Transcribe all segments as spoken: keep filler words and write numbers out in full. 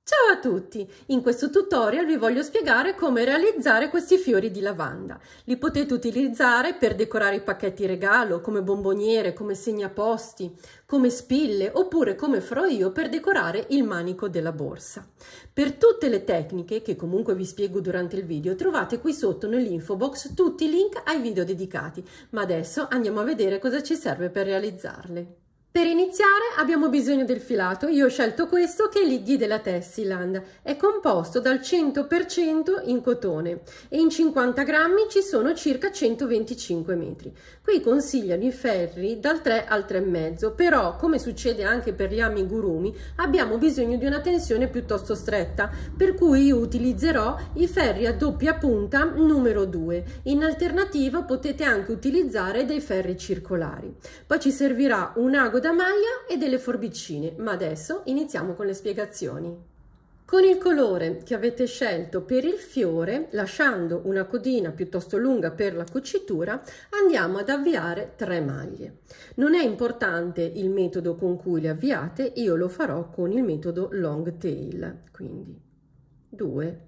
Ciao a tutti! In questo tutorial vi voglio spiegare come realizzare questi fiori di lavanda. Li potete utilizzare per decorare i pacchetti regalo, come bomboniere, come segnaposti, come spille, oppure come farò io per decorare il manico della borsa. Per tutte le tecniche, che comunque vi spiego durante il video, trovate qui sotto nell'info box tutti i link ai video dedicati, ma adesso andiamo a vedere cosa ci serve per realizzarle. Per iniziare abbiamo bisogno del filato. Io ho scelto questo che è l'I D della Tessiland, è composto dal cento per cento in cotone e in cinquanta grammi ci sono circa centoventicinque metri. Qui consigliano i ferri dal tre al tre virgola cinque, però come succede anche per gli amigurumi abbiamo bisogno di una tensione piuttosto stretta, per cui io utilizzerò i ferri a doppia punta numero due. In alternativa potete anche utilizzare dei ferri circolari. Poi ci servirà un ago da maglia e delle forbicine, ma adesso iniziamo con le spiegazioni. Con il colore che avete scelto per il fiore, lasciando una codina piuttosto lunga per la cucitura, andiamo ad avviare tre maglie. Non è importante il metodo con cui le avviate, io lo farò con il metodo long tail, quindi due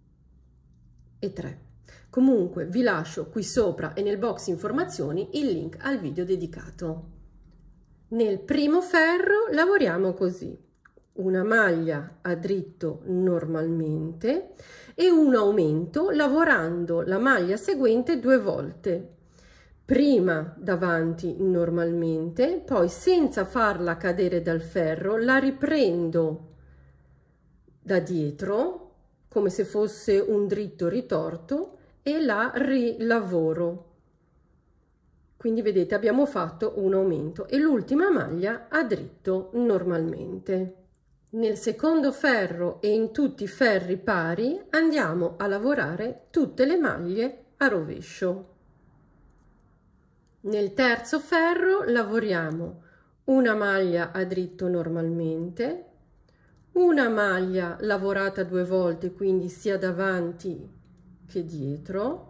e tre. Comunque vi lascio qui sopra e nel box informazioni il link al video dedicato. Nel primo ferro lavoriamo così: una maglia a dritto normalmente e un aumento lavorando la maglia seguente due volte, prima davanti normalmente, poi senza farla cadere dal ferro la riprendo da dietro come se fosse un dritto ritorto e la rilavoro. Quindi vedete, abbiamo fatto un aumento e l'ultima maglia a dritto normalmente. Nel secondo ferro e in tutti i ferri pari andiamo a lavorare tutte le maglie a rovescio. Nel terzo ferro lavoriamo una maglia a dritto normalmente, una maglia lavorata due volte, quindi sia davanti che dietro,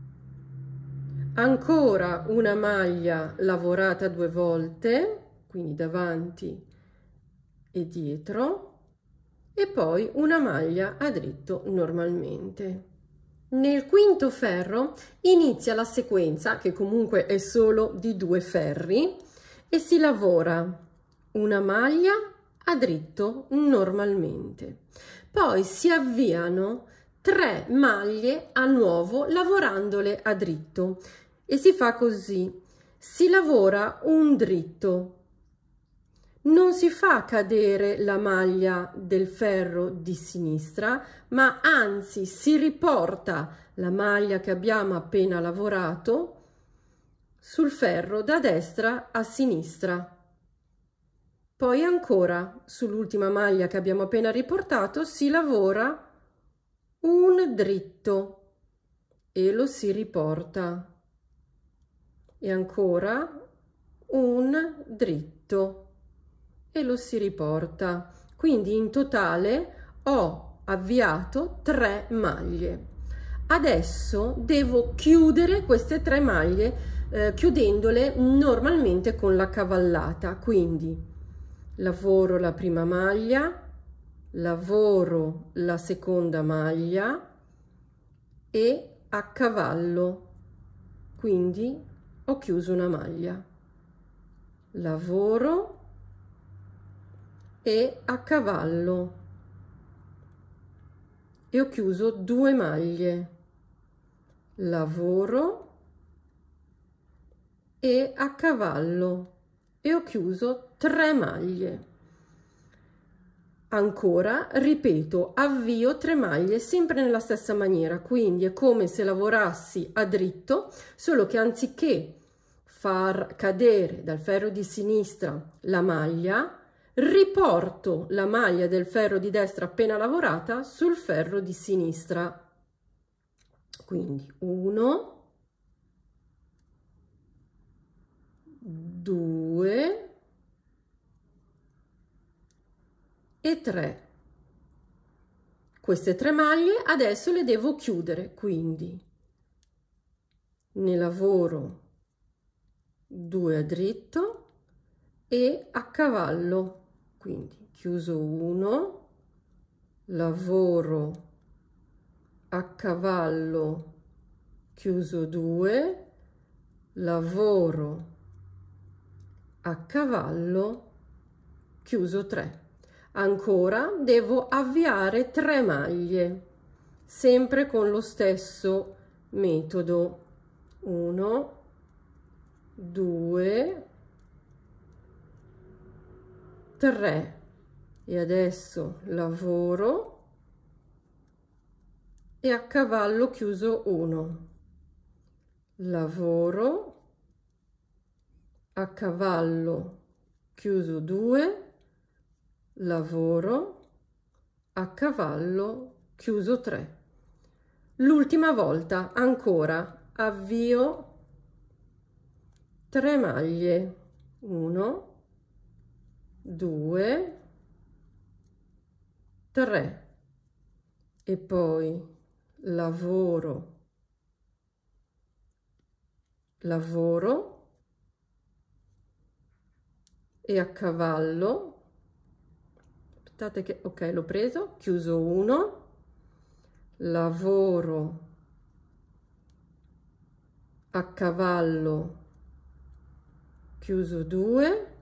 ancora una maglia lavorata due volte, quindi davanti e dietro, e poi una maglia a dritto normalmente. Nel quinto ferro inizia la sequenza, che comunque è solo di due ferri, e si lavora una maglia a dritto normalmente. Poi si avviano tre maglie a nuovo lavorandole a dritto e si fa così: si lavora un dritto, non si fa cadere la maglia del ferro di sinistra, ma anzi si riporta la maglia che abbiamo appena lavorato sul ferro da destra a sinistra. Poi ancora sull'ultima maglia che abbiamo appena riportato si lavora un dritto e lo si riporta, e ancora un dritto e lo si riporta. Quindi in totale ho avviato tre maglie. Adesso devo chiudere queste tre maglie eh, chiudendole normalmente con la cavallata, quindi lavoro la prima maglia, lavoro la seconda maglia e accavallo, quindi ho chiuso una maglia, lavoro e accavallo e ho chiuso due maglie, lavoro e accavallo e ho chiuso tre maglie. Ancora ripeto, avvio tre maglie sempre nella stessa maniera, quindi è come se lavorassi a dritto, solo che anziché far cadere dal ferro di sinistra la maglia, riporto la maglia del ferro di destra appena lavorata sul ferro di sinistra. Quindi uno, due e tre. Queste tre maglie adesso le devo chiudere, quindi ne lavoro due a dritto e a cavallo, quindi chiuso uno, lavoro a cavallo, chiuso due, lavoro a cavallo, chiuso tre. Ancora devo avviare tre maglie, sempre con lo stesso metodo. uno, due, tre. E adesso lavoro e a cavallo chiuso uno, lavoro a cavallo chiuso due, lavoro a cavallo chiuso tre. L'ultima volta ancora avvio tre maglie, uno, due, tre, e poi lavoro, lavoro e a cavallo, aspettate che, ok, l'ho preso, chiuso uno, lavoro a cavallo, chiuso due,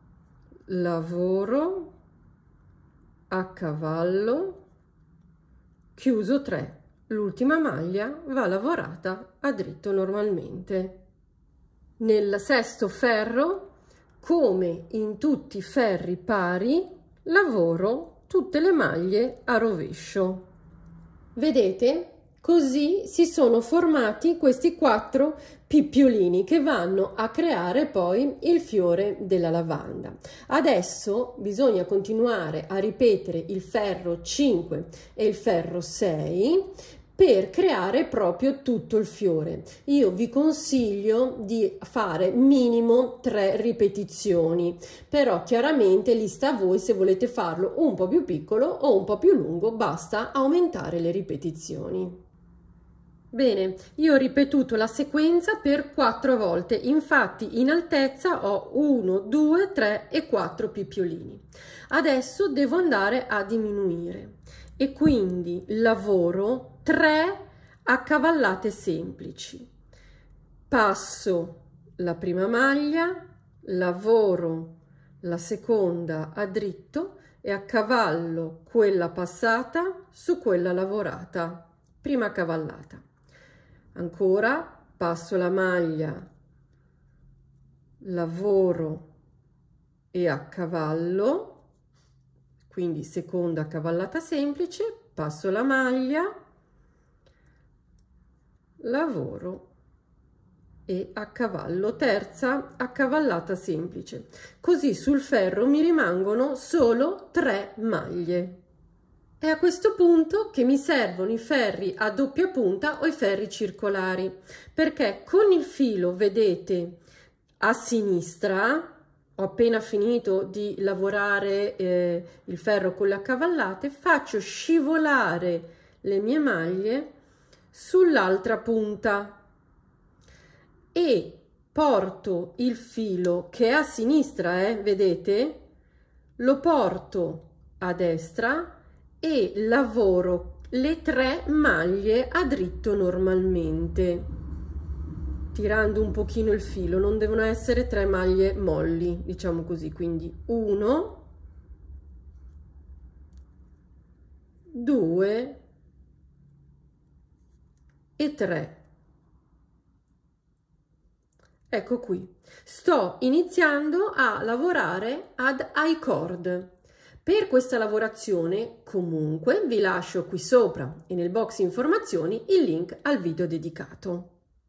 lavoro a cavallo, chiuso tre. L'ultima maglia va lavorata a dritto normalmente. Nel sesto ferro, come in tutti i ferri pari, lavoro tutte le maglie a rovescio. Vedete? Così si sono formati questi quattro pippiolini che vanno a creare poi il fiore della lavanda. Adesso bisogna continuare a ripetere il ferro cinque e il ferro sei per creare proprio tutto il fiore. Io vi consiglio di fare minimo tre ripetizioni, però chiaramente lì sta a voi se volete farlo un po' più piccolo o un po' più lungo, basta aumentare le ripetizioni. Bene, io ho ripetuto la sequenza per quattro volte, infatti in altezza ho uno, due, tre e quattro pippiolini. Adesso devo andare a diminuire e quindi lavoro tre accavallate semplici. Passo la prima maglia, lavoro la seconda a dritto e accavallo quella passata su quella lavorata, prima accavallata. Ancora passo la maglia, lavoro e accavallo, quindi seconda accavallata semplice, passo la maglia, lavoro e accavallo, terza accavallata semplice. Così sul ferro mi rimangono solo tre maglie. È a questo punto che mi servono i ferri a doppia punta o i ferri circolari, perché con il filo, vedete, a sinistra, ho appena finito di lavorare eh, il ferro con le accavallate, faccio scivolare le mie maglie sull'altra punta e porto il filo che è a sinistra, eh, vedete, lo porto a destra e lavoro le tre maglie a dritto normalmente, tirando un pochino il filo, non devono essere tre maglie molli, diciamo così, quindi uno, due e tre. Ecco qui, sto iniziando a lavorare ad I-cord. Per questa lavorazione comunque vi lascio qui sopra e nel box informazioni il link al video dedicato.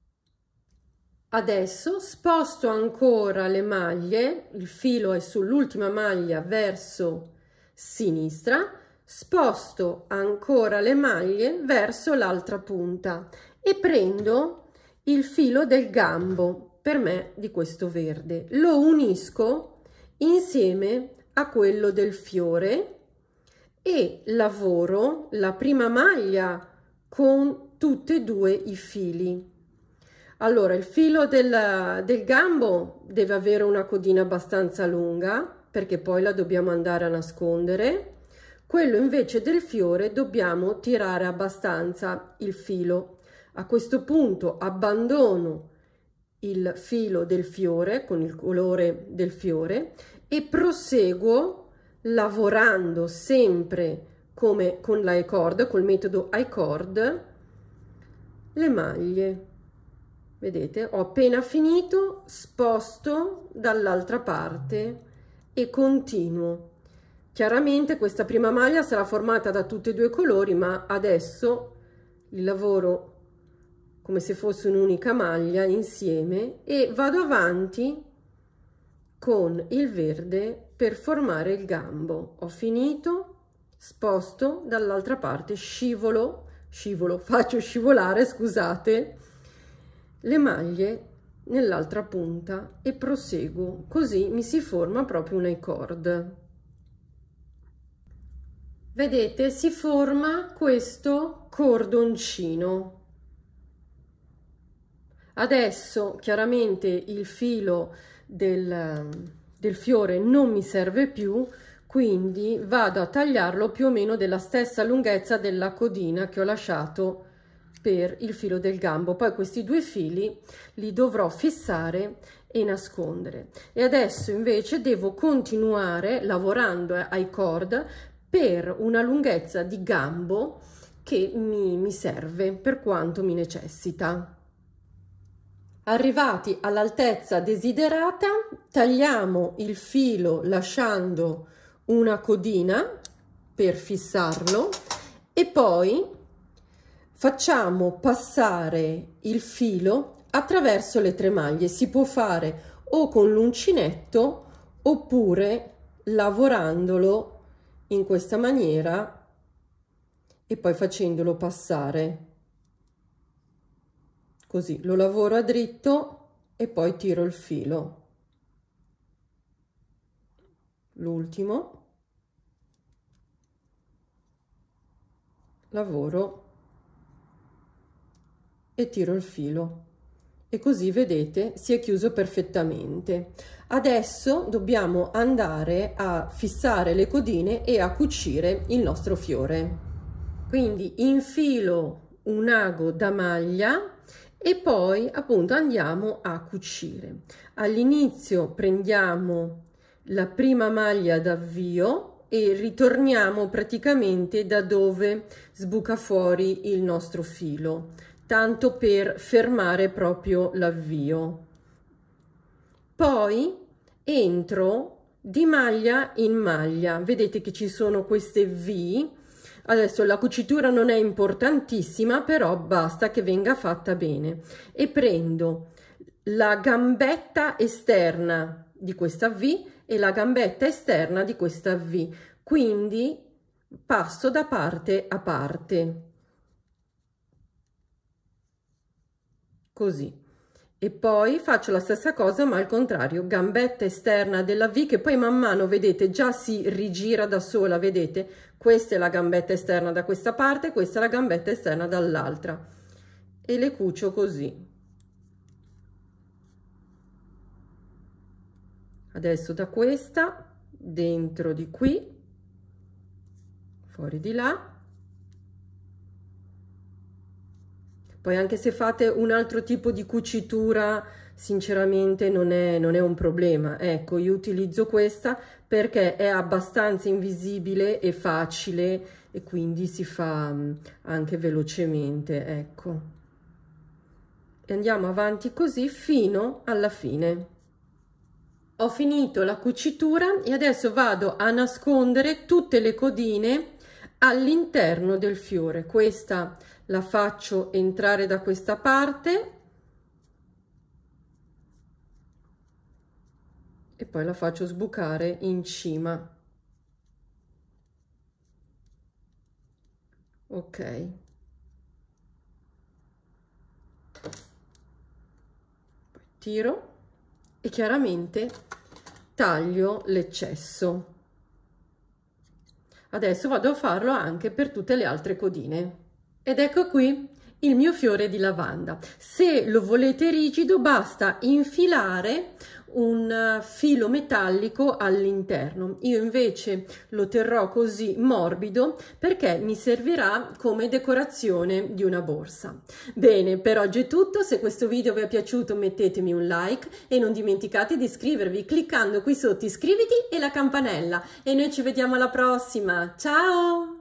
Adesso sposto ancora le maglie, il filo è sull'ultima maglia verso sinistra, sposto ancora le maglie verso l'altra punta e prendo il filo del gambo, per me di questo verde, lo unisco insieme a quello del fiore e lavoro la prima maglia con tutti e due i fili. Allora, il filo del, del gambo deve avere una codina abbastanza lunga perché poi la dobbiamo andare a nascondere, Quello invece del fiore dobbiamo tirare abbastanza il filo. A questo punto abbandono il filo del fiore con il colore del fiore e proseguo lavorando sempre come con la I-cord, col metodo I-cord, le maglie. Vedete, ho appena finito, sposto dall'altra parte e continuo. Chiaramente questa prima maglia sarà formata da tutti e due i colori, ma adesso il lavoro come se fosse un'unica maglia insieme e vado avanti con il verde per formare il gambo. Ho finito, sposto dall'altra parte, scivolo, scivolo, faccio scivolare, scusate, le maglie nell'altra punta e proseguo, così mi si forma proprio una I-cord. Vedete, si forma questo cordoncino. Adesso chiaramente il filo del, del fiore non mi serve più, quindi vado a tagliarlo più o meno della stessa lunghezza della codina che ho lasciato per il filo del gambo. Poi questi due fili li dovrò fissare e nascondere. E adesso invece devo continuare lavorando ai cord per una lunghezza di gambo che mi, mi serve per quanto mi necessita. Arrivati all'altezza desiderata, tagliamo il filo lasciando una codina per fissarlo e poi facciamo passare il filo attraverso le tre maglie. Si può fare o con l'uncinetto oppure lavorandolo in questa maniera e poi facendolo passare. Così lo lavoro a dritto e poi tiro il filo. L'ultimo lavoro e tiro il filo e così vedete si è chiuso perfettamente. Adesso dobbiamo andare a fissare le codine e a cucire il nostro fiore. Quindi infilo un ago da maglia e poi appunto andiamo a cucire. All'inizio prendiamo la prima maglia d'avvio e ritorniamo praticamente da dove sbuca fuori il nostro filo, tanto per fermare proprio l'avvio. Poi entro di maglia in maglia, vedete che ci sono queste V. Adesso la cucitura non è importantissima, però basta che venga fatta bene. E prendo la gambetta esterna di questa V e la gambetta esterna di questa V, quindi passo da parte a parte, così. E poi faccio la stessa cosa ma al contrario, gambetta esterna della V che poi man mano vedete già si rigira da sola, vedete? Questa è la gambetta esterna da questa parte, questa è la gambetta esterna dall'altra e le cucio così. Adesso da questa, dentro di qui, fuori di là. Poi anche se fate un altro tipo di cucitura, sinceramente non è, non è un problema. Ecco, io utilizzo questa perché è abbastanza invisibile e facile e quindi si fa anche velocemente, ecco. E andiamo avanti così fino alla fine. Ho finito la cucitura e adesso vado a nascondere tutte le codine all'interno del fiore. Questa la faccio entrare da questa parte e poi la faccio sbucare in cima. Ok. Poi tiro e chiaramente taglio l'eccesso. Adesso vado a farlo anche per tutte le altre codine. Ed ecco qui il mio fiore di lavanda. Se lo volete rigido basta infilare un filo metallico all'interno. Io invece lo terrò così morbido perché mi servirà come decorazione di una borsa. Bene, per oggi è tutto. Se questo video vi è piaciuto mettetemi un like e non dimenticate di iscrivervi cliccando qui sotto iscriviti e la campanella, e noi ci vediamo alla prossima. Ciao!